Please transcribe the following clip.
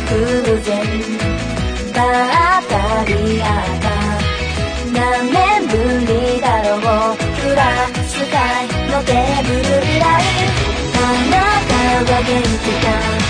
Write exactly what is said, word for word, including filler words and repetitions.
偶然ばったり会った何年ぶりだろうフラッシュ会のテーブル以来あなたは元気か